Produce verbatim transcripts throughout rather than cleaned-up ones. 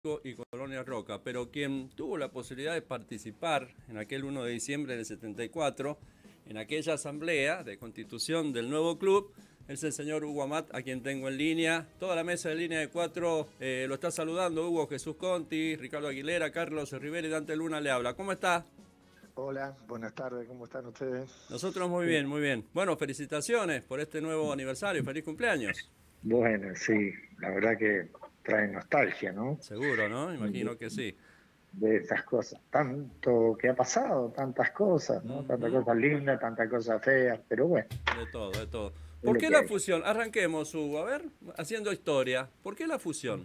y Colonia Roca, pero quien tuvo la posibilidad de participar en aquel uno de diciembre del setenta y cuatro, en aquella asamblea de constitución del nuevo club, es el señor Hugo Amat, a quien tengo en línea. Toda la mesa de línea de cuatro eh, lo está saludando. Hugo, Jesús Conti, Ricardo Aguilera, Carlos Rivera y Dante Luna le habla. ¿Cómo está? Hola, buenas tardes, ¿cómo están ustedes? Nosotros muy bien, muy bien. Bueno, felicitaciones por este nuevo aniversario, feliz cumpleaños. Bueno, sí, la verdad que trae nostalgia, ¿no? Seguro, ¿no? De, Imagino que sí. de esas cosas, tanto que ha pasado, tantas cosas, ¿no? Tantas Uh-huh. cosas lindas, tantas cosas feas, pero bueno, De todo, de todo. es ¿Por lo qué que la hay. fusión? Arranquemos, Hugo, a ver, haciendo historia. ¿Por qué la fusión?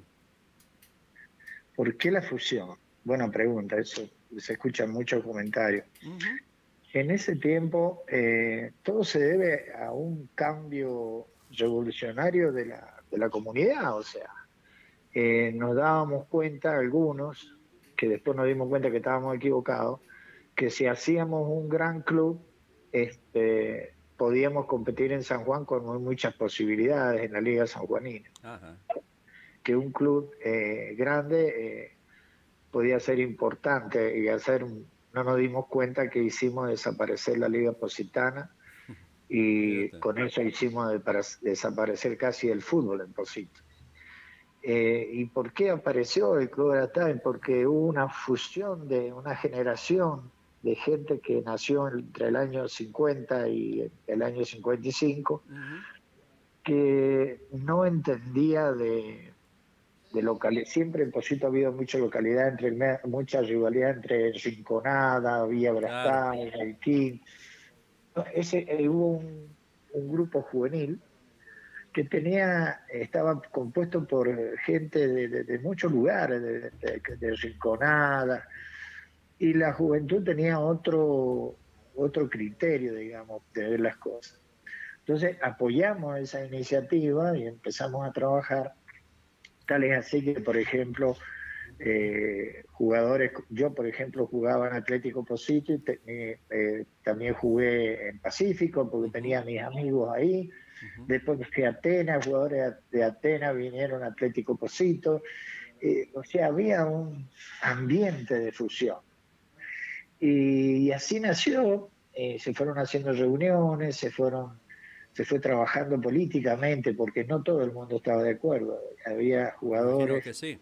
¿Por qué la fusión? Buena pregunta, eso se escucha en muchos comentarios. Uh-huh. En ese tiempo, eh, todo se debe a un cambio revolucionario de la, de la comunidad, o sea, eh, nos dábamos cuenta algunos, que después nos dimos cuenta que estábamos equivocados, que si hacíamos un gran club, este, podíamos competir en San Juan con muy- muchas posibilidades en la Liga Sanjuanina, Ajá. que un club eh, grande eh, podía ser importante y hacer, un- no nos dimos cuenta que hicimos desaparecer la Liga Positana y Fíjate. con eso hicimos de- para desaparecer casi el fútbol en Posito. Eh, ¿Y por qué apareció el Club Aratay? Porque hubo una fusión de una generación de gente que nació entre el año cincuenta y el año cincuenta y cinco, Uh-huh. que no entendía de, de localidad. Siempre en Posito ha habido mucha localidad, entre, mucha rivalidad entre Rinconada, Villa Claro. Brastán, Haití. Ese, eh, hubo un, un grupo juvenil que tenía, estaba compuesto por gente de, de, de muchos lugares, de, de, de Rinconada, y la juventud tenía otro, otro criterio, digamos, de ver las cosas. Entonces apoyamos esa iniciativa y empezamos a trabajar. Tal es así que, por ejemplo, eh, jugadores, yo por ejemplo jugaba en Atlético Posito y te, eh, también jugué en Pacífico porque Uh-huh. tenía mis amigos ahí. Uh-huh. Después fui a Atenas, jugadores de Atenas vinieron a Atlético Posito. Eh, o sea, había un ambiente de fusión. Y, y así nació, eh, se fueron haciendo reuniones, se fueron, se fue trabajando políticamente, porque no todo el mundo estaba de acuerdo. Había Imagino jugadores, que sí.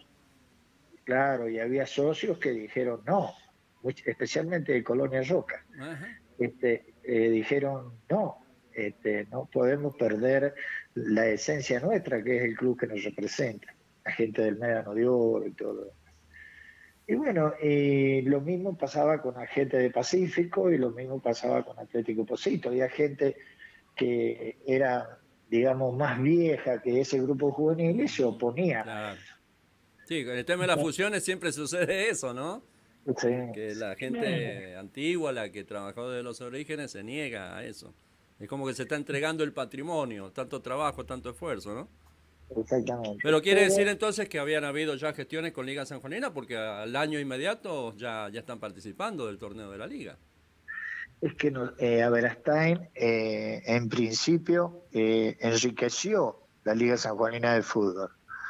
claro, y había socios que dijeron no, especialmente de Colonia Roca. Ajá. Este, eh, dijeron no, este, no podemos perder la esencia nuestra, que es el club que nos representa, la gente del Médano de Oro y todo. Y bueno, y lo mismo pasaba con la gente de Pacífico y lo mismo pasaba con Atlético Posito. Había gente que era, digamos, más vieja que ese grupo juvenil y se Uh-huh. oponía a Claro. Sí, con el tema de las fusiones siempre sucede eso, ¿no? eso. Que la Sí, gente antigua, la que trabajó desde los orígenes, se niega a eso. Es como que se está entregando el patrimonio, tanto trabajo, tanto esfuerzo, ¿no? exactamente. Pero quiere decir Pero entonces que habían habido ya gestiones con Liga Sanjuanina porque al año inmediato ya, ya están participando del torneo de la Liga. es que no, eh, Aberastain, eh, en principio, eh, enriqueció la Liga Sanjuanina de Fútbol.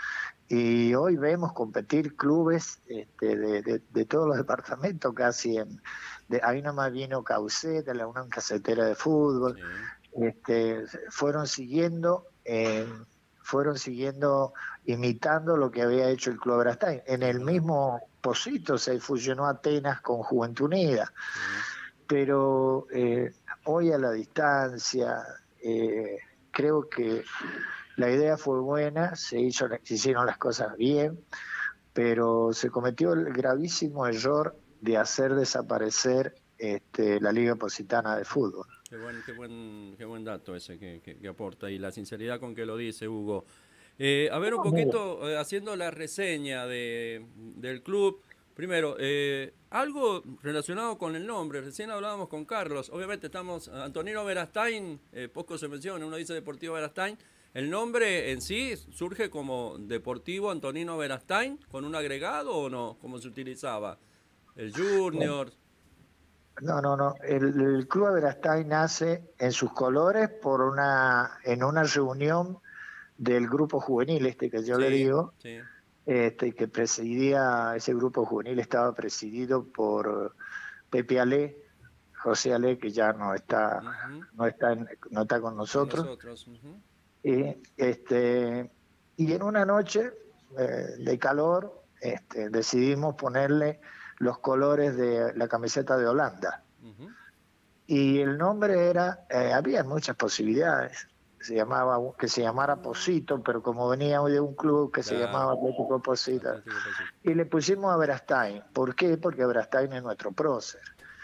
Y hoy vemos competir clubes este, de, de, de, todos los departamentos casi. En, de, ahí nomás vino Caucet, de la Unión Casetera de Fútbol. Sí. Este, fueron siguiendo, eh, fueron siguiendo, imitando lo que había hecho el Club Aberastain. En Es el verdad. mismo Posito se fusionó Atenas con Juventud Unida. Sí. Pero eh, hoy a la distancia, eh, creo que la idea fue buena, se, hizo, se hicieron las cosas bien, pero se cometió el gravísimo error de hacer desaparecer este, la Liga Positana de Fútbol. Qué buen, qué buen, qué buen dato ese que, que, que aporta y la sinceridad con que lo dice Hugo. Eh, a ver, un No, mira, poquito eh, haciendo la reseña de, del club. Primero, eh, algo relacionado con el nombre. Recién hablábamos con Carlos. Obviamente estamos, Antonino Aberastain, eh, poco se menciona, uno dice Deportivo Aberastain. El nombre en sí surge como Deportivo Antonino Aberastain, con un agregado o no, como se utilizaba. El bueno, Junior. no, no, no. El, el Club Aberastain nace en sus colores por una, en una reunión del grupo juvenil, este que yo le Sí, digo, sí. este, que presidía, ese grupo juvenil estaba presidido por Pepe Ale, José Ale, que ya no está, Uh-huh. no está, en, no está con Con nosotros. nosotros. Uh-huh. Y, este, y en una noche eh, de calor este, decidimos ponerle los colores de la camiseta de Holanda. Uh-huh. Y el nombre era, eh, había muchas posibilidades, se llamaba, que se llamara Posito, pero como venía de un club que se Claro. llamaba Atlético Posito, Atlético Posito. y le pusimos a Verastain. ¿Por qué? Porque Verastain es nuestro prócer.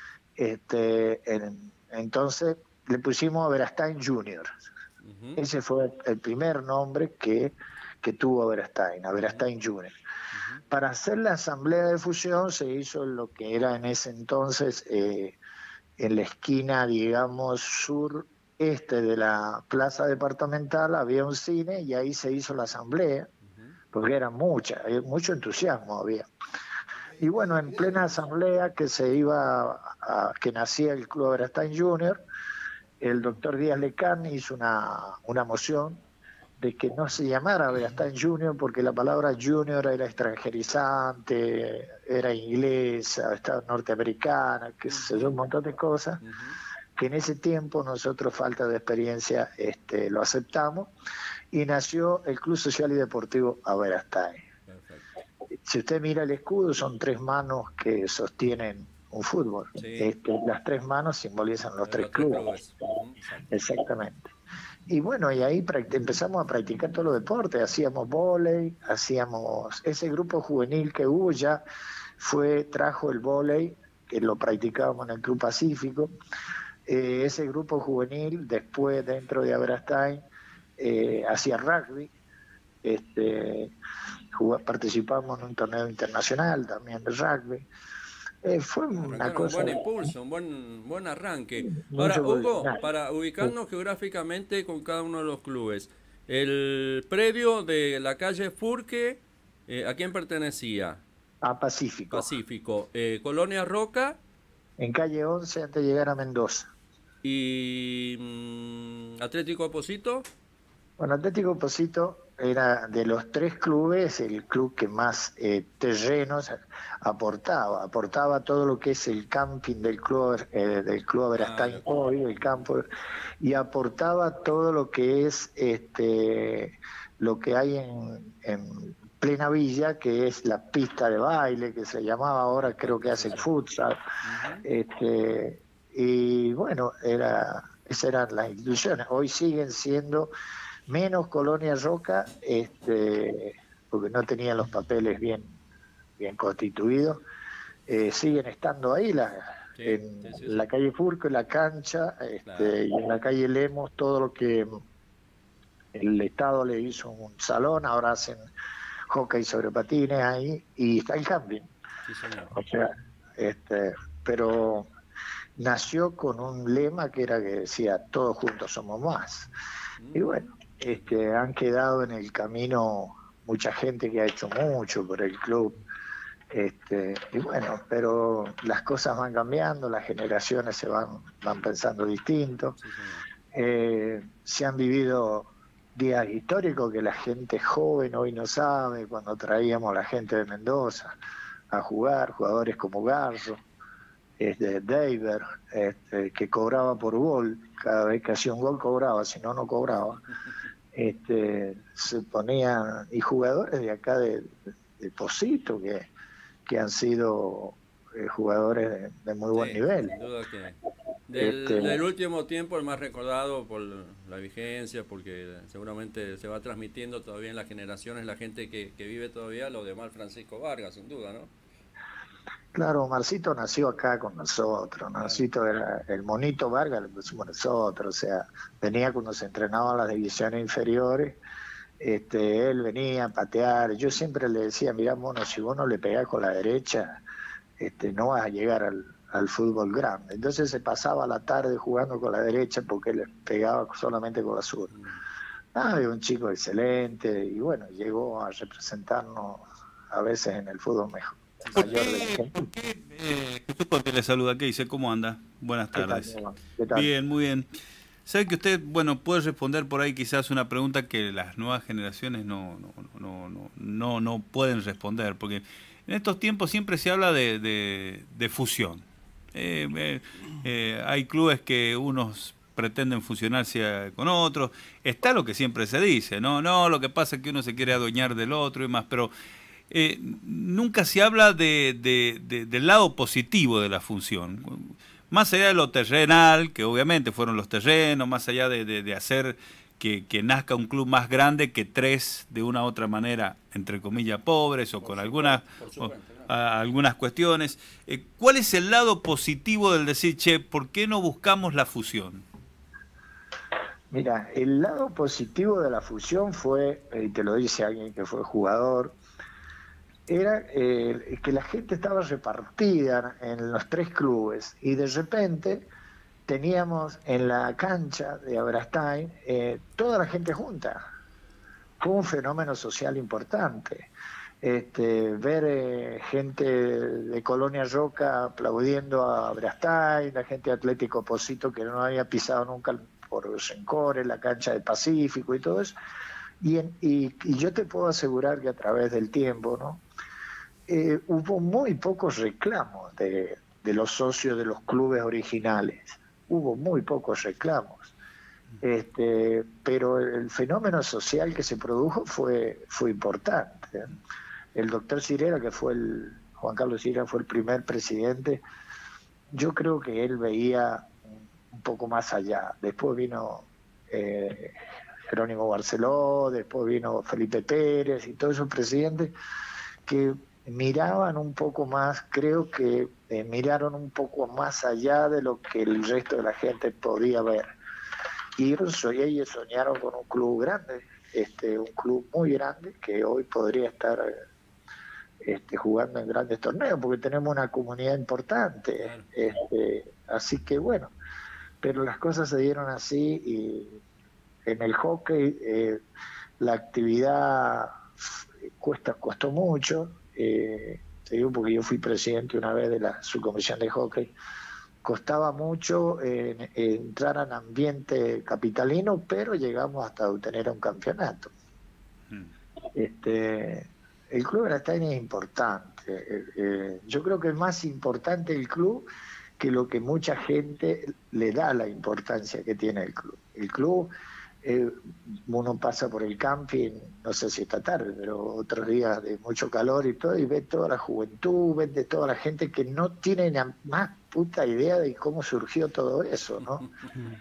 Este, en, entonces le pusimos a Verastain Junior. Uh-huh. Ese fue el primer nombre que, que tuvo Verastain, a Verastain Uh-huh. Junior. Uh-huh. Para hacer la asamblea de fusión se hizo lo que era en ese entonces... Eh, en la esquina, digamos, sureste de la plaza departamental había un cine y ahí se hizo la asamblea, porque era mucha, mucho entusiasmo había. Y bueno, en plena asamblea que se iba, a, que nacía el Club Verastain Junior, el doctor Díaz Lecán hizo una, una moción de que no se llamara Verastain Junior porque la palabra junior era extranjerizante, era inglesa, estaba norteamericana, que se yo, un montón de cosas, uh-huh. que en ese tiempo nosotros, falta de experiencia, este, lo aceptamos, y nació el Club Social y Deportivo Verastain. Si usted mira el escudo, son tres manos que sostienen un fútbol. Sí. Este, las tres manos simbolizan los, los tres, tres clubes. clubes. Uh-huh. Exactamente. Y bueno, y ahí empezamos a practicar todos los deportes, hacíamos vóley, hacíamos, ese grupo juvenil que hubo ya fue, trajo el vóley, que lo practicábamos en el Club Pacífico, eh, ese grupo juvenil después dentro de Verastain eh, hacía rugby, este, jugá, participamos en un torneo internacional también de rugby. Eh, fue una cosa... Un buen impulso, un buen, buen arranque. Ahora, Hugo, para ubicarnos sí. geográficamente con cada uno de los clubes, el predio de la calle Furque, eh, ¿a quién pertenecía? A Pacífico. Pacífico. Eh, Colonia Roca. En calle once antes de llegar a Mendoza. ¿Y mmm, Atlético Posito? Bueno, Atlético Posito era de los tres clubes el club que más eh, terrenos aportaba, aportaba todo lo que es el camping del club eh, del club Verastain ah, hoy, el campo, y aportaba todo lo que es este lo que hay en, en plena villa, que es la pista de baile, que se llamaba ahora, creo que hace el futsal, uh-huh. este, y bueno, era, esas eran las instituciones, hoy siguen siendo menos Colonia Roca, este, porque no tenían los papeles bien, bien constituidos, eh, siguen estando ahí la, sí, en sí, sí, la sí. calle Furco, en la cancha, este, claro. y en la calle Lemos, todo lo que el Estado le hizo un salón, ahora hacen hockey sobre patines ahí, y está el camping. Sí, señor. O sea, este, pero nació con un lema que era que decía, todos juntos somos más. Mm. Y bueno, Este, han quedado en el camino mucha gente que ha hecho mucho por el club, este, y bueno, pero las cosas van cambiando, las generaciones se van, van pensando distinto, sí, eh, se han vivido días históricos que la gente joven hoy no sabe, cuando traíamos a la gente de Mendoza a jugar, jugadores como Garro, este, Daver, este, que cobraba por gol, cada vez que hacía un gol cobraba, si no, no cobraba. Este, se ponían, y jugadores de acá de, de, de Posito que, que han sido eh, jugadores de, de muy buen sí, nivel. Sin duda que del, este, del último tiempo el más recordado por la vigencia, porque seguramente se va transmitiendo todavía en las generaciones, la gente que, que vive todavía, lo de Mar Francisco Vargas, sin duda, ¿no? Claro, Marcito nació acá con nosotros, Marcito era el monito Vargas, lo pusimos nosotros, o sea, venía cuando se entrenaban las divisiones inferiores, este, él venía a patear, yo siempre le decía, mirá mono, si vos no le pegás con la derecha, este, no vas a llegar al, al fútbol grande, entonces se pasaba la tarde jugando con la derecha porque él pegaba solamente con la sur. Ah, era un chico excelente y bueno, llegó a representarnos a veces en el fútbol mejor. Mayor de... eh, Jesús Corte le saluda, ¿qué dice? ¿Cómo anda? Buenas tardes. ¿Qué tal? Bien, muy bien. Sabe que usted, bueno, puede responder por ahí quizás una pregunta que las nuevas generaciones no, no, no, no, no, no pueden responder, porque en estos tiempos siempre se habla de, de, de fusión. Eh, eh, eh, hay clubes que unos pretenden fusionarse con otros. Está lo que siempre se dice, no, no, lo que pasa es que uno se quiere adueñar del otro y más, pero eh, nunca se habla de, de, de, del lado positivo de la fusión. Más allá de lo terrenal, que obviamente fueron los terrenos, más allá de, de, de hacer que, que nazca un club más grande que tres de una u otra manera, entre comillas, pobres o por con supuesto, algunas, o, ¿no? a, algunas cuestiones. Eh, ¿Cuál es el lado positivo del decir, che, ¿por qué no buscamos la fusión? Mira, el lado positivo de la fusión fue, y te lo dice alguien que fue jugador, era eh, que la gente estaba repartida en los tres clubes y de repente teníamos en la cancha de Aberastain eh, toda la gente junta. Fue un fenómeno social importante. Este, ver eh, gente de Colonia Roca aplaudiendo a Aberastain, la gente de Atlético Pocito que no había pisado nunca por Sencore, la cancha del Pacífico y todo eso. Y, en, y, y yo te puedo asegurar que a través del tiempo, ¿no? Eh, hubo muy pocos reclamos de, de los socios de los clubes originales, hubo muy pocos reclamos, este, pero el fenómeno social que se produjo fue, fue importante. El doctor Sirera, que fue el, Juan Carlos Sirera fue el primer presidente, yo creo que él veía un poco más allá. Después vino eh, Jerónimo Barceló, después vino Felipe Pérez y todos esos presidentes que miraban un poco más, creo que eh, miraron un poco más allá de lo que el resto de la gente podía ver. Y ellos soñaron con un club grande, este, un club muy grande que hoy podría estar este, jugando en grandes torneos porque tenemos una comunidad importante. Claro. Este, así que bueno, pero las cosas se dieron así y en el hockey eh, la actividad cuesta, costó mucho. Eh, te digo porque yo fui presidente una vez de la subcomisión de hockey, costaba mucho eh, entrar en ambiente capitalino, pero llegamos hasta obtener un campeonato. Mm. Este, el club de Aberastain es importante, eh, eh, yo creo que es más importante el club que lo que mucha gente le da la importancia que tiene el club. El club, Eh, uno pasa por el camping, no sé si esta tarde, pero otros días de mucho calor y todo, y ve toda la juventud, ve de toda la gente que no tiene la más puta idea de cómo surgió todo eso, ¿no?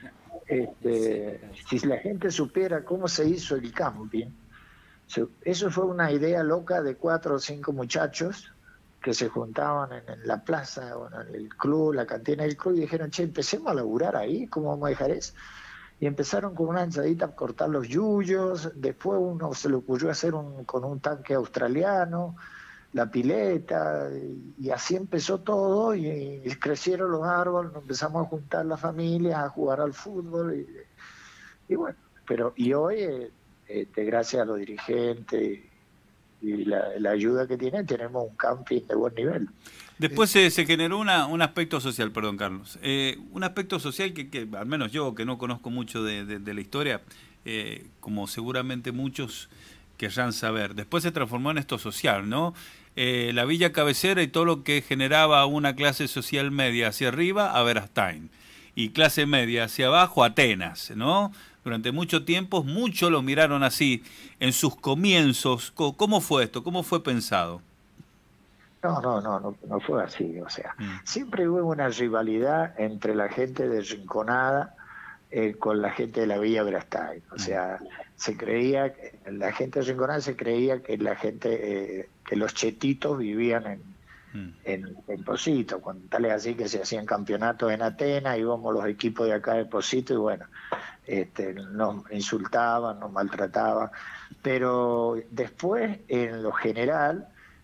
Este, si la gente supiera cómo se hizo el camping, eso fue una idea loca de cuatro o cinco muchachos que se juntaban en, en la plaza, bueno, en el club, la cantina del club, y dijeron, che, empecemos a laburar ahí, ¿cómo vamos a dejar eso? Y empezaron con una ensadita a cortar los yuyos, después uno se le ocurrió hacer un, con un tanque australiano, la pileta, y, y así empezó todo, y, y crecieron los árboles, nos empezamos a juntar las familias, a jugar al fútbol, y, y bueno, pero y hoy, este, gracias a los dirigentes y la, la ayuda que tienen, tenemos un camping de buen nivel. Después se, se generó una, un aspecto social, perdón Carlos, eh, un aspecto social que, que al menos yo, que no conozco mucho de, de, de la historia, eh, como seguramente muchos querrán saber, después se transformó en esto social, ¿no? Eh, la villa cabecera y todo lo que generaba una clase social media hacia arriba, Aberastain, y clase media hacia abajo, Atenas, ¿no? Durante mucho tiempo, muchos lo miraron así, en sus comienzos. ¿Cómo fue esto? ¿Cómo fue pensado? No, no, no, no, no fue así, o sea, mm. siempre hubo una rivalidad entre la gente de Rinconada eh, con la gente de la Villa Aberastain, o mm. sea, se creía, la gente de Rinconada se creía que la gente, eh, que los chetitos vivían en, mm. en, en Pocito, con tal es así que se hacían campeonatos en Atenas, íbamos los equipos de acá de Pocito y bueno, este, nos insultaban, nos maltrataban, pero después, en lo general,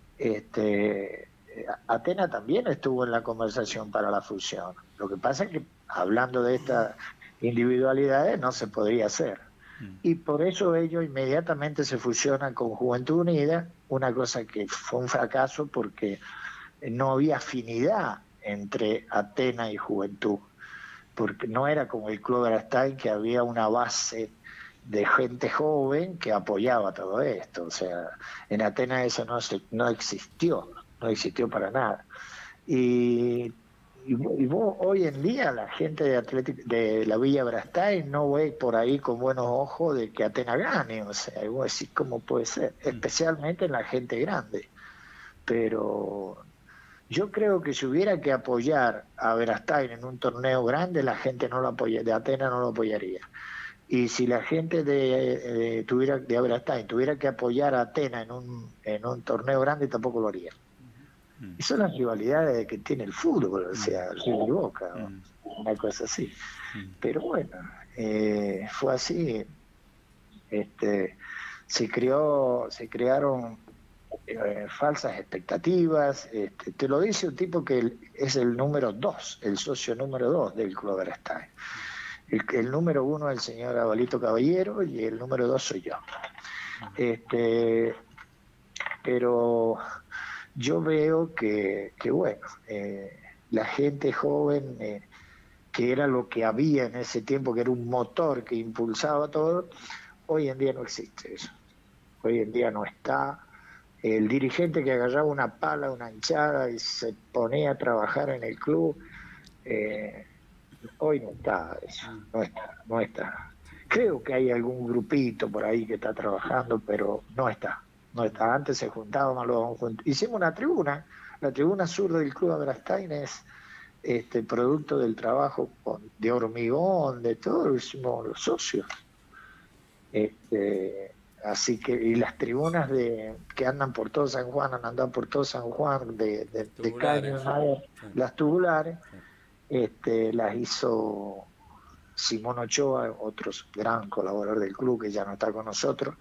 Este, Atenas también estuvo en la conversación para la fusión. Lo que pasa es que hablando de estas individualidades no se podría hacer. Y por eso ellos inmediatamente se fusionan con Juventud Unida, una cosa que fue un fracaso porque no había afinidad entre Atenas y Juventud. porque no era como el Club Erastain, que había una base de gente joven que apoyaba todo esto. O sea, en Atenas eso no, se, no existió, no existió para nada. Y, y, y vos hoy en día la gente de, Atlético, de la Villa Erastain no ve por ahí con buenos ojos de que Atenas gane. O sea, y vos decís, ¿cómo puede ser? Especialmente en la gente grande. Pero yo creo que si hubiera que apoyar a Erastain en un torneo grande, la gente no lo apoya, de Atenas no lo apoyaría. Y si la gente de, de tuviera de Erastain tuviera que apoyar a Atenas en un, en un torneo grande, tampoco lo haría. Mm. Y son las rivalidades que tiene el fútbol, o sea, mm. River y Boca, ¿no? Mm. Una cosa así. Mm. Pero bueno, eh, fue así. Este, se creó, se crearon Eh, falsas expectativas. Este, te lo dice un tipo que el, es el número dos, el socio número dos del Club Erastain. El, el número uno es el señor Abalito Caballero y el número dos soy yo. Este, pero yo veo que, que bueno, eh, la gente joven, eh, que era lo que había en ese tiempo, que era un motor que impulsaba todo, hoy en día no existe eso. Hoy en día no está. El dirigente que agarraba una pala, una hinchada y se ponía a trabajar en el club, eh, hoy no está eso, no está, no está. Creo que hay algún grupito por ahí que está trabajando, pero no está, no está. Antes se juntaban, los, hicimos una tribuna, la tribuna sur del Club Erastain es este, producto del trabajo con, de hormigón, de todo, lo hicimos los socios. Este, Así que, y las tribunas de que andan por todo San Juan, han andado por todo San Juan, de, de, de caño, sí. Las tubulares, sí. este, las hizo Simón Ochoa, otro gran colaborador del club que ya no está con nosotros,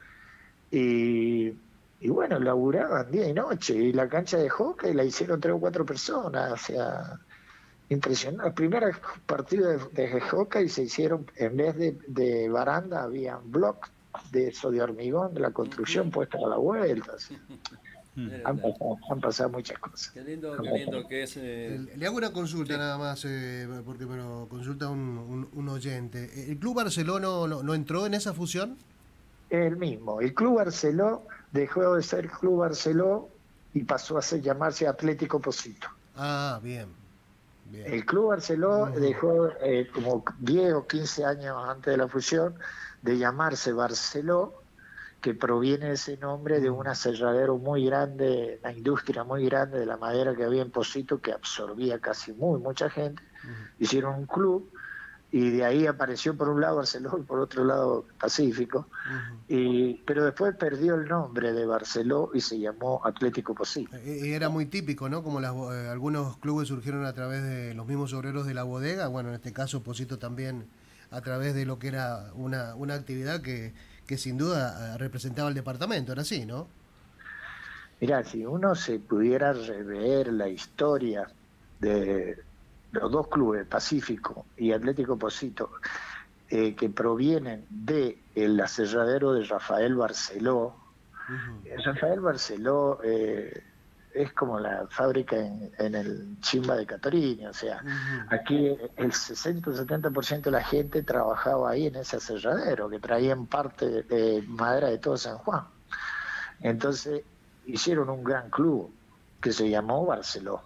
y, y bueno, laburaban día y noche, y la cancha de hockey la hicieron tres o cuatro personas, o sea, impresionante. Los primeros partidos de, de hockey se hicieron, en vez de, de baranda, habían blocks de eso de hormigón, de la construcción puesta a la vuelta. ¿Sí? Han, pasado, han pasado muchas cosas. Qué lindo, qué lindo que es. Eh... Le hago una consulta, sí, nada más, eh, porque me lo consulta un, un, un oyente. ¿El Club Barceló no, no, no entró en esa fusión? El mismo. El Club Barceló dejó de ser Club Barceló y pasó a ser, llamarse Atlético Posito. Ah, bien. bien. El Club Barceló uh-huh. dejó eh, como diez o quince años antes de la fusión de llamarse Barceló, que proviene de ese nombre de un aserradero muy grande, una industria muy grande de la madera que había en Posito, que absorbía casi muy mucha gente. Uh-huh. Hicieron un club y de ahí apareció por un lado Barceló y por otro lado Pacífico, uh-huh. y, pero después perdió el nombre de Barceló y se llamó Atlético Posito. Era muy típico, ¿no? Como las, eh, algunos clubes surgieron a través de los mismos obreros de la bodega, bueno, en este caso Posito también a través de lo que era una, una actividad que, que sin duda representaba el departamento, era así, ¿no? Mirá, si uno se pudiera rever la historia de los dos clubes, Pacífico y Atlético Posito, eh, que provienen del de aserradero de Rafael Barceló. Uh-huh. Rafael Barceló eh, es como la fábrica en, en el Chimba de Catorini, o sea, uh-huh. aquí el sesenta o setenta por ciento de la gente trabajaba ahí en ese aserradero, que traían parte de, de madera de todo San Juan. Entonces hicieron un gran club que se llamó Barceló,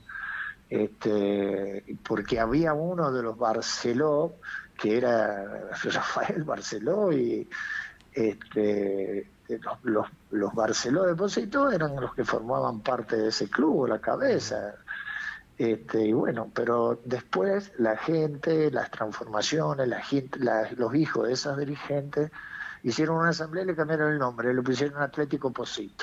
este, porque había uno de los Barceló que era Rafael Barceló, y este Los, los, los Barceló de Posito eran los que formaban parte de ese club, la cabeza. Este, y bueno, pero después la gente, las transformaciones, la gente, la, los hijos de esos dirigentes hicieron una asamblea y le cambiaron el nombre, le pusieron Atlético Posito.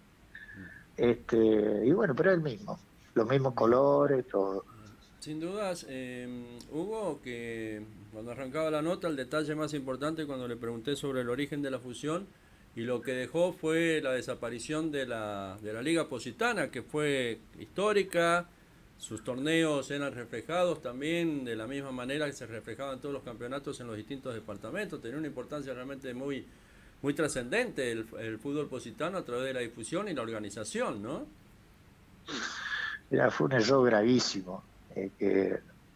Este, y bueno, pero es el mismo, los mismos colores, todo. Sin dudas, eh, Hugo, que cuando arrancaba la nota, el detalle más importante cuando le pregunté sobre el origen de la fusión, y lo que dejó fue la desaparición de la, de la Liga Positana, que fue histórica, sus torneos eran reflejados también de la misma manera que se reflejaban todos los campeonatos en los distintos departamentos, tenía una importancia realmente muy, muy trascendente el, el fútbol positano a través de la difusión y la organización, ¿no? Mira, fue un error gravísimo, eh, que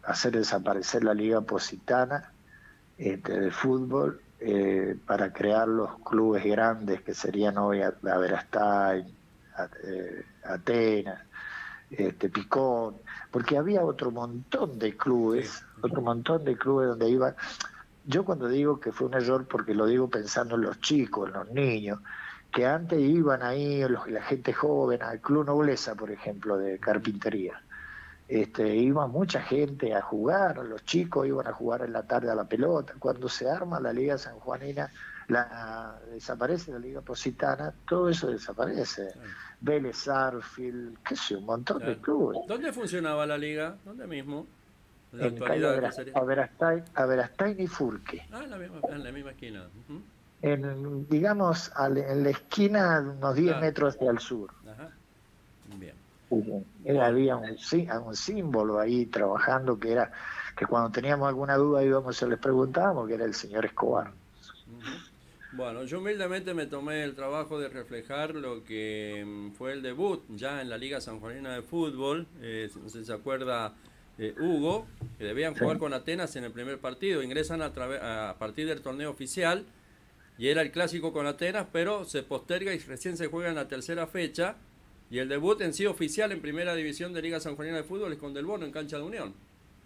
hacer desaparecer la Liga Positana este, de fútbol eh, para crear los clubes grandes que serían hoy Aberastain, eh, Atenas, este, Picón, porque había otro montón de clubes, sí. otro montón de clubes donde iban. Yo cuando digo que fue un error, porque lo digo pensando en los chicos, en los niños, que antes iban ahí los, la gente joven al Club Nobleza, por ejemplo, de carpintería. Este, iba mucha gente a jugar, los chicos iban a jugar en la tarde a la pelota. Cuando se arma la Liga Sanjuanina, la, desaparece la Liga Positana, todo eso desaparece. Sí. Vélez, Sarsfield, qué sé, un montón claro. de clubes. ¿Dónde funcionaba la liga? ¿Dónde mismo? En calle Aberastain, Aberastain y Furque. Ah, en la misma, en la misma esquina. Uh-huh. En, digamos, al, en la esquina, unos diez claro. metros hacia el sur. Ajá. Bien. Era, había un, un símbolo ahí trabajando que era que cuando teníamos alguna duda íbamos y les preguntábamos, que era el señor Escobar. Uh-huh. Bueno, yo humildemente me tomé el trabajo de reflejar lo que fue el debut ya en la Liga Sanjuanina de Fútbol. Eh, no sé si se acuerda eh, Hugo, que debían jugar sí. con Atenas en el primer partido. Ingresan a, a partir del torneo oficial y era el clásico con Atenas, pero se posterga y recién se juega en la tercera fecha. Y el debut en sí oficial en primera división de Liga Sanjuanina de Fútbol es con Del Bono en cancha de Unión.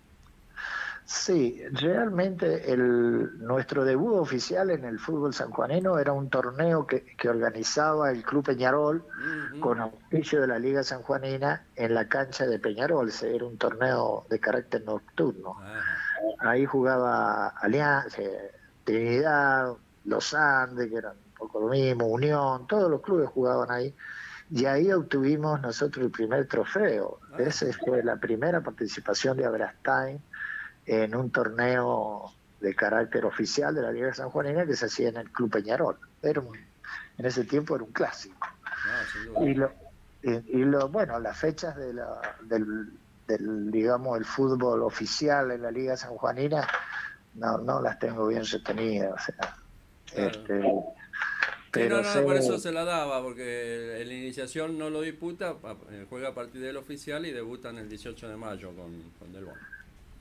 Sí, realmente el, nuestro debut oficial en el fútbol sanjuanino era un torneo que, que organizaba el Club Peñarol uh-huh. con auspicio de la Liga Sanjuanina en la cancha de Peñarol. Era un torneo de carácter nocturno. Uh-huh. Ahí jugaba Alianza, Trinidad, Los Andes, que eran un poco lo mismo, Unión, todos los clubes jugaban ahí. Y ahí obtuvimos nosotros el primer trofeo. Ah. Esa fue la primera participación de Aberastain en un torneo de carácter oficial de la Liga Sanjuanina que se hacía en el Club Peñarol. Era un, en ese tiempo era un clásico. Ah, y, lo, y, y lo bueno, las fechas de la, del, del, digamos, el fútbol oficial en la Liga Sanjuanina no, no las tengo bien retenidas. O sea, claro. este, Pero sí, no, no, sé... por eso se la daba, porque la iniciación no lo disputa, juega a partir del oficial y debutan el dieciocho de mayo con, con Del Bono.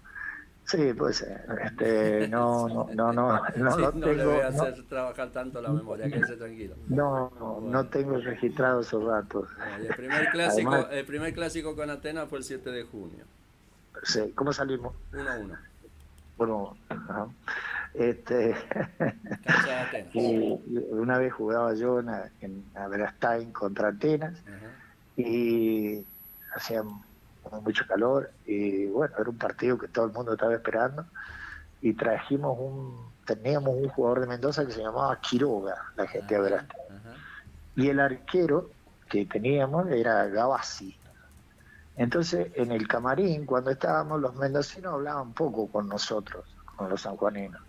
Sí, pues este, no, no, no, no, no, sí, lo no tengo, le voy a hacer no, trabajar tanto la memoria, quédese tranquilo. No, no, bueno. no tengo registrado esos datos. Bueno, y el primer clásico, Además, el primer clásico con Atenas fue el siete de junio. Sí, ¿cómo salimos? uno a uno. Bueno, ajá. Este, Cancha de Atenas. Y una vez jugaba yo en, en Aberastain contra Atenas uh-huh. y hacía mucho calor y bueno, era un partido que todo el mundo estaba esperando y trajimos un, teníamos un jugador de Mendoza que se llamaba Quiroga, la gente uh-huh. de Aberastain. Uh-huh. Y el arquero que teníamos era Gavassi. Entonces, en el camarín, cuando estábamos, los mendocinos hablaban poco con nosotros, con los sanjuaninos.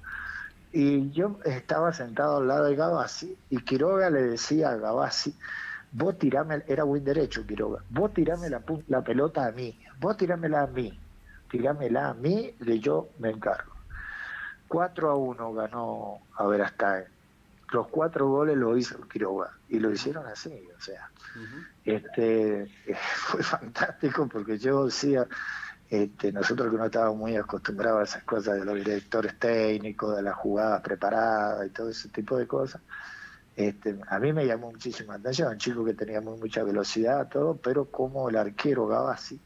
Y yo estaba sentado al lado de Gavassi y Quiroga le decía a Gavassi, vos tirame, era buen derecho Quiroga, vos tirame la, la pelota a mí, vos tirámela a mí, tirámela a mí, que yo me encargo. cuatro a uno ganó Aberastain. Los cuatro goles lo hizo Quiroga y lo hicieron así, o sea, uh-huh. este fue fantástico porque yo decía, este, nosotros que no estábamos muy acostumbrados a esas cosas de los directores técnicos, de las jugadas preparadas y todo ese tipo de cosas, este, a mí me llamó muchísima atención, un chico que tenía muy mucha velocidad, todo, pero como el arquero Gavassi,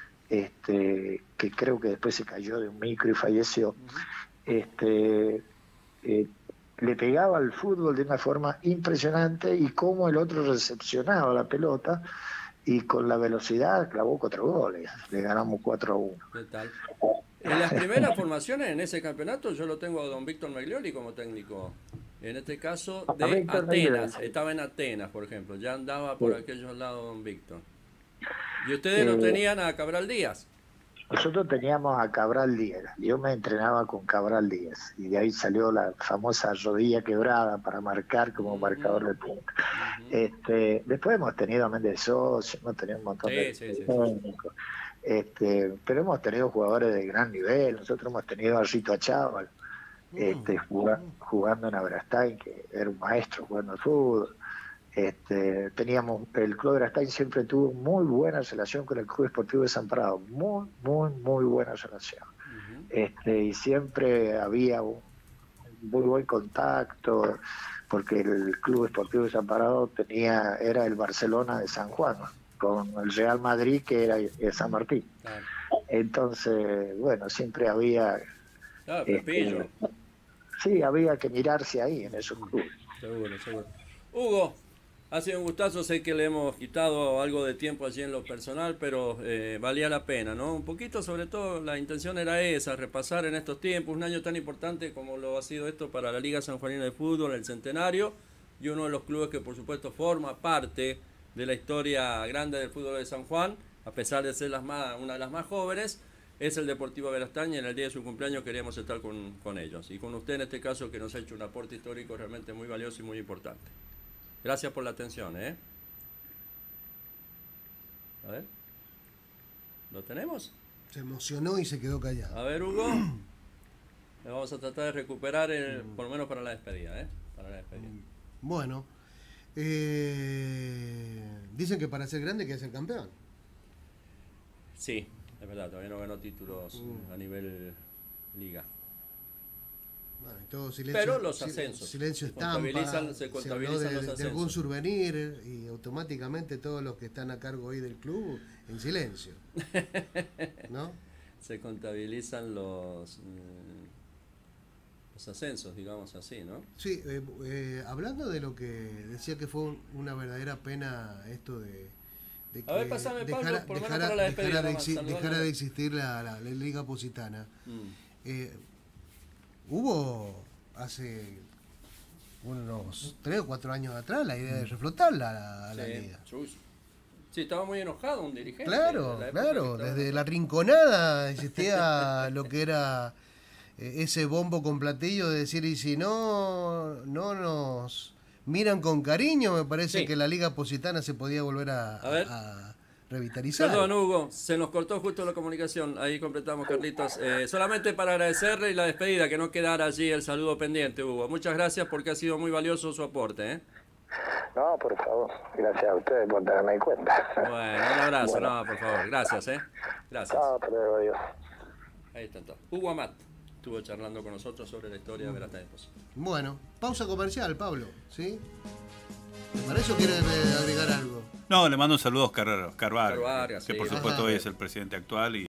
este, que creo que después se cayó de un micro y falleció, uh-huh. este eh, le pegaba al fútbol de una forma impresionante y cómo el otro recepcionaba la pelota y con la velocidad clavó cuatro goles, le ganamos cuatro a uno. ¿Qué tal? En las primeras formaciones en ese campeonato yo lo tengo a don Víctor Meglioli como técnico, en este caso de Atenas, Meglioli. Estaba en Atenas, por ejemplo, ya andaba por sí. aquellos lados don Víctor. ¿Y ustedes eh, no tenían a Cabral Díaz? Nosotros teníamos a Cabral Díaz, yo me entrenaba con Cabral Díaz y de ahí salió la famosa rodilla quebrada para marcar como uh-huh. marcador de punta. Uh-huh. Este, después hemos tenido a Méndez Sosa, hemos tenido un montón sí, de sí, sí, técnicos, sí. Este, pero hemos tenido jugadores de gran nivel, nosotros hemos tenido a Rito Achával, uh-huh. este, jugando, jugando en Aberastain, que era un maestro jugando al fútbol. Este, teníamos, el Club Verastain siempre tuvo muy buena relación con el Club Esportivo de Desamparado, muy, muy, muy buena relación. Uh-huh. Este, y siempre había un muy buen contacto, porque el Club Esportivo de Desamparado tenía, era el Barcelona de San Juan, con el Real Madrid, que era de San Martín. Claro. Entonces, bueno, siempre había... Claro, Pepillo. Este, sí, había que mirarse ahí, en esos clubes. Seguro, seguro. Hugo, ha sido un gustazo, sé que le hemos quitado algo de tiempo allí en lo personal, pero eh, valía la pena, ¿no? Un poquito, sobre todo, la intención era esa, repasar en estos tiempos, un año tan importante como lo ha sido esto para la Liga Sanjuanina de Fútbol, el centenario, y uno de los clubes que, por supuesto, forma parte de la historia grande del fútbol de San Juan, a pesar de ser las más, una de las más jóvenes, es el Deportivo Verastain, y en el día de su cumpleaños queríamos estar con, con ellos, y con usted en este caso, que nos ha hecho un aporte histórico realmente muy valioso y muy importante. Gracias por la atención, ¿eh? A ver. ¿Lo tenemos? Se emocionó y se quedó callado. A ver, Hugo. Le vamos a tratar de recuperar, el, por lo menos para la despedida, ¿eh? Para la despedida. Bueno. Eh, dicen que para ser grande hay que ser campeón. Sí, es verdad. Todavía no ganó títulos uh. a nivel liga. Bueno, todo silencio, pero los ascensos silencio se estampa, contabilizan, se contabilizan se de, los ascensos. De algún souvenir y automáticamente todos los que están a cargo hoy del club en silencio, ¿no? Se contabilizan los mm, los ascensos, digamos así, ¿no? Sí, eh, eh, hablando de lo que decía que fue un, una verdadera pena esto de, de que a ver, pasame, Pablo, dejara, por lo menos dejara, para la despedida, dejara, de, nomás, dejara de existir la, la, la Liga Positana. Mm. Eh, Hubo hace unos tres o cuatro años atrás la idea de reflotarla a la, la sí, liga. Sí, estaba muy enojado un dirigente. Claro, claro. Desde la Rinconada existía lo que era eh, ese bombo con platillo de decir, y si no, no nos miran con cariño, me parece sí. que la Liga Positana se podía volver a, a, a revitalizar. Perdón, Hugo, se nos cortó justo la comunicación. Ahí completamos, Carlitos. Eh, solamente para agradecerle y la despedida, que no quedara allí el saludo pendiente, Hugo. Muchas gracias porque ha sido muy valioso su aporte, ¿eh? No, por favor. Gracias a ustedes por tenerme en cuenta. Bueno, un abrazo. Bueno. No, por favor. Gracias, ¿eh? Gracias. No, pero luego, Dios. Ahí está todo. Hugo Amat estuvo charlando con nosotros sobre la historia de Verastain. Bueno, pausa comercial, Pablo, ¿sí? ¿Para eso quiere agregar algo? No, le mando un saludo a Oscar Vargas, Vargas, que sí. por supuesto Ajá. hoy es el presidente actual y